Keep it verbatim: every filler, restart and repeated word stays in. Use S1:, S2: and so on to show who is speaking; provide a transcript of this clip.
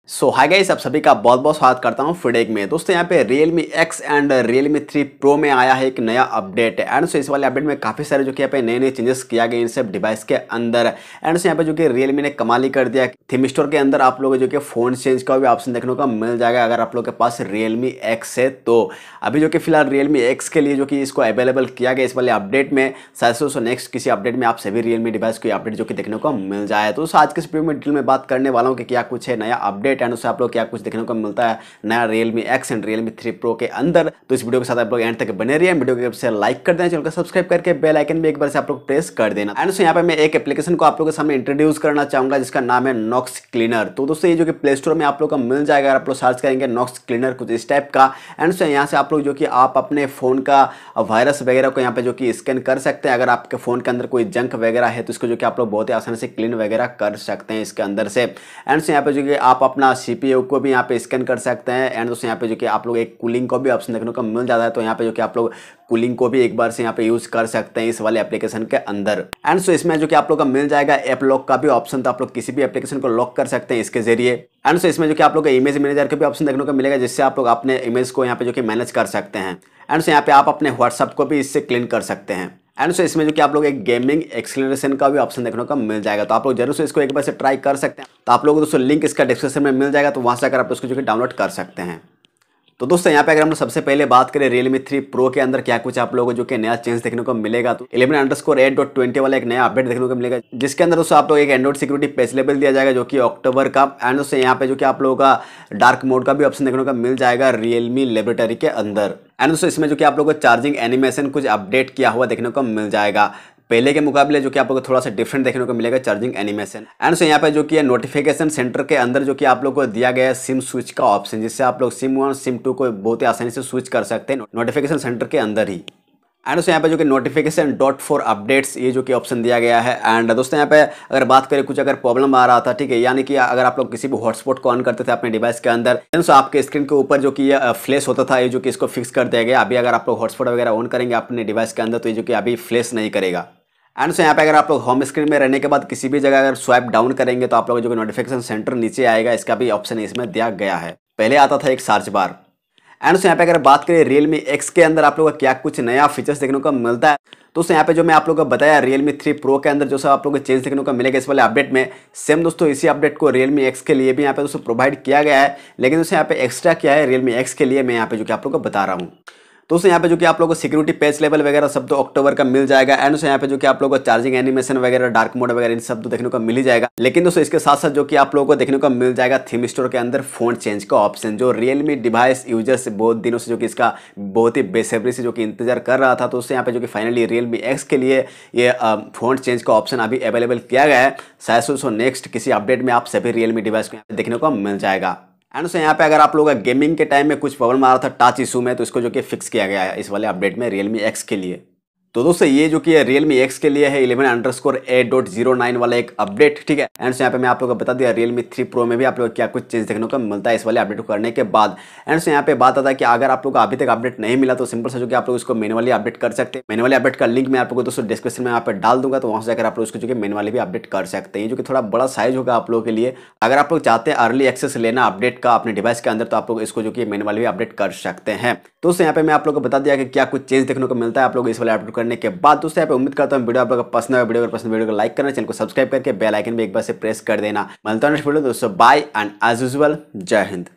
S1: सो hi guys, आप सभी का बहुत बहुत स्वागत करता हूं फीडबैक में। दोस्तों यहाँ पे Realme X and Realme three Pro में आया है एक नया अपडेट एंड सो इस वाले अपडेट में काफ़ी सारे जो कि यहाँ पे नए नए चेंजेस किया गए इन सब डिवाइस के अंदर। एंड सो यहाँ पे जो कि Realme ने कमाल ही कर दिया। थीम स्टोर के अंदर आप लोगों को जो कि फ़ोन चेंज का भी ऑप्शन देखने को मिल जाएगा अगर आप लोग के पास Realme X है तो। अभी जो कि फिलहाल Realme X के लिए जो कि इसको अवेलेबल किया गया इस वाले अपडेट में, शायद से दोस्तों नेक्स्ट किसी अपडेट में आप सभी Realme डिवाइस को अपडेट जो कि देखने को मिल जाए। तो आज के इस वीडियो में डिटेल में बात करने वाला हूँ कि क्या कुछ है नया अपडेट एंड उससे आप लोग क्या कुछ देखने को मिलता है नया Realme X and Realme three Pro के अंदर। तो इस वीडियो के साथ आप लोग एंड तक बने रहिए। वीडियो को से लाइक कर देना, चैनल को सब्सक्राइब करके बेल आइकन भी एक बार से आप लोग प्रेस कर देना। एंड सो यहाँ पे मैं एक एप्लीकेशन को आप लोगों के सामने इंट्रोड्यूस करना चाहूंगा जिसका नाम है नॉक्स क्लीनर। तो दोस्तों ये जो कि प्ले स्टोर में आप लोग का मिल जाएगा, आप लोग सर्च करेंगे नॉक्स क्लीनर कुछ इस टाइप का। एंड सो यहाँ से आप लोग जो कि आप अपने फोन का वायरस वगैरह को यहाँ पे जो कि स्कैन कर सकते हैं। अगर आपके फोन के अंदर कोई जंक वगैरह है तो इसको जो कि आप लोग बहुत ही आसानी से क्लीन वगैरह कर सकते हैं इसके अंदर से। एंड सो यहाँ पे जो कि आप अपना सीपीयू को भी यहाँ पे स्कैन कर सकते हैं। एंड दोस्तों यहाँ पे जो कि आप लोग एक कूलिंग को भी ऑप्शन देखने को मिल जाता है, तो यहाँ पे जो कि आप लोग कूलिंग को भी एक बार से यहाँ पे यूज कर सकते हैं इस वाले एप्लीकेशन के अंदर। एंड सो इसमें जो कि आप लोग का मिल जाएगा ऐप लॉक का भी ऑप्शन, तो आप लोग किसी भी एप्लीकेशन को लॉक कर सकते हैं इसके जरिए। एंड सो इसमें जो कि आप लोग का इमेज मैनेजर का भी ऑप्शन देखने को मिलेगा जिससे आप लोग अपने इमेज को यहाँ पे जो कि मैनेज कर सकते हैं। एंड सो यहाँ पे आप अपने व्हाट्सएप को भी इससे क्लीन कर सकते हैं। एंड सो इसमें जो कि आप लोग एक गेमिंग एक्सेलरेशन का भी ऑप्शन देखने को मिल जाएगा, तो आप लोग जरूर से इसको एक बार से ट्राई कर सकते हैं। तो आप लोगों को दोस्तों लिंक इसका डिस्क्रिप्शन में मिल जाएगा, तो वहाँ से अगर आप उसको जो कि डाउनलोड कर सकते हैं। तो दोस्तों यहाँ पे अगर हम सबसे पहले बात करें Realme थ्री Pro के अंदर क्या कुछ आप लोगों को जो कि नया चेंज देखने को मिलेगा, तो eleven underscore eight dot twenty वाला एक नया अपडेट देखने को मिलेगा जिसके अंदर दोस्तों आप लोग एक एंड्रॉइड सिक्योरिटी पैच लेवल दिया जाएगा जो कि अक्टूबर का। एंड दोस्तों यहाँ पे जो कि आप लोगों का डार्क मोड का भी ऑप्शन देखने को मिल जाएगा Realme लेबोरेटरी के अंदर। एंड दोस्तों इसमें जो कि आप लोगों को चार्जिंग एनिमेशन कुछ अपडेट किया हुआ देखने को मिल जाएगा पहले के मुकाबले, जो कि आप लोगों को थोड़ा सा डिफरेंट देखने को मिलेगा चार्जिंग एनिमेशन। एंड सो यहाँ पे जो कि है नोटिफिकेशन सेंटर के अंदर जो कि आप लोगों को दिया गया है सिम स्विच का ऑप्शन, जिससे आप लोग सिम वन सिम टू को बहुत ही आसानी से स्विच कर सकते हैं नोटिफिकेशन सेंटर के अंदर ही। एंड दोस्तों यहाँ पे जो कि नोटिफिकेशन डॉट फॉर अपडेट्स ये जो कि ऑप्शन दिया गया है। एंड दोस्तों यहाँ पे अगर बात करें कुछ अगर प्रॉब्लम आ रहा था, ठीक है, यानी कि अगर आप लोग किसी भी हॉटस्पॉट को ऑन करते थे अपने डिवाइस के अंदर तो आपके स्क्रीन के ऊपर जो कि ये फ्लैश होता था, ये जो कि इसको फिक्स कर दिया गया। अभी अगर आप लोग हॉटस्पॉट वगैरह ऑन करेंगे अपने डिवाइस के अंदर तो ये जो कि अभी फ्लैश नहीं करेगा। एंड सो यहाँ पे अगर आप लोग होम स्क्रीन में रहने के बाद किसी भी जगह अगर स्वाइप डाउन करेंगे तो आप लोग जो कि नोटिफिकेशन सेंटर नीचे आएगा, इसका भी ऑप्शन इसमें दिया गया है। पहले आता था एक सर्च बार। एंड सो यहाँ पे अगर बात करें Realme X के अंदर आप लोगों को क्या कुछ नया फीचर्स देखने को मिलता है, तो यहाँ पे जो मैं आप लोगों को बताया Realme थ्री Pro के अंदर जो सब आप लोगों को चेंज देखने को मिलेगा इस वाले अपडेट में, सेम दोस्तों इसी अपडेट को Realme X के लिए भी यहाँ पे दोस्तों प्रोवाइड किया गया है। लेकिन दोस्तों यहाँ पे एक्स्ट्रा क्या है Realme X के लिए मैं यहाँ पे जो कि आप लोगों को बता रहा हूँ। दोस्तों यहाँ पे जो कि आप लोगों को सिक्योरिटी पैच लेवल वगैरह सब तो अक्टूबर का मिल जाएगा। एंड दोस्तों यहाँ पे जो कि आप लोगों को चार्जिंग एनिमेशन वगैरह डार्क मोड वगैरह इन सब तो देखने को मिल ही जाएगा। लेकिन दोस्तों इसके साथ साथ जो कि आप लोगों को देखने को मिल जाएगा थीम स्टोर के अंदर फोन चेंज का ऑप्शन, जो Realme डिवाइस यूजर्स बहुत दिनों से जो कि इसका बहुत ही बेसब्री से जो कि इंतजार कर रहा था। तो उससे यहाँ पे जो कि फाइनली Realme X के लिए ये फोन चेंज का ऑप्शन अभी अवेलेबल किया गया है। शायद दोस्तों नेक्स्ट किसी अपडेट में आप सभी Realme डिवाइस को देखने को मिल जाएगा। एंड सो यहाँ पे अगर आप लोगों का गेमिंग के टाइम में कुछ प्रॉब्लम आ रहा था टच इशू में, तो इसको जो कि फिक्स किया गया है इस वाले अपडेट में Realme X के लिए। तो दोस्तों ये जो कि है Realme X के लिए है eleven underscore eight dot zero nine वाला एक अपडेट, ठीक है। एंड सो यहाँ पे मैं आप लोगों को बता दिया Realme थ्री Pro में भी आप लोग क्या कुछ चेंज देखने को मिलता है इस वाले अपडेट को करने के बाद। एंड सो यहाँ पे बात आता है कि अगर आप लोग को अभी तक अपडेट नहीं मिला तो सिंपल सा जो कि आप लोग इसको मैनुअली अपडेट कर सकते हैं। मैनुअली अपडेट का लिंक मैं आप लोगों को दोस्तों डिस्क्रिप्शन में यहाँ पे डाल दूंगा, तो वहाँ से जाकर आप लोग इसको जो कि मैनुअली भी अपडेट कर सकते हैं, जो कि थोड़ा बड़ा साइज होगा आप लोगों के लिए। अगर आप लोग चाहते हैं अर्ली एक्सेस लेना अपडेट का अपने डिवाइस के अंदर तो आप लोग इसको जो कि मैनुअली भी अपडेट कर सकते हैं। दोस्तों यहाँ पे मैं आप लोगों को बता दिया कि क्या कुछ चेंज देखने को मिलता है आप लोग इस वाले अपडेट करने के बाद। दोस्तों यहाँ पे उम्मीद करता हूँ वीडियो आप लोगों को पसंद है। वीडियो अगर पसंद वीडियो को लाइक करना, चैनल को सब्सक्राइब करके बेल आइकन भी एक बार से प्रेस कर देना। मिलता हूँ नेक्स्ट वीडियो दोस्तों, बाय एंड एज यूजुअल जय हिंद।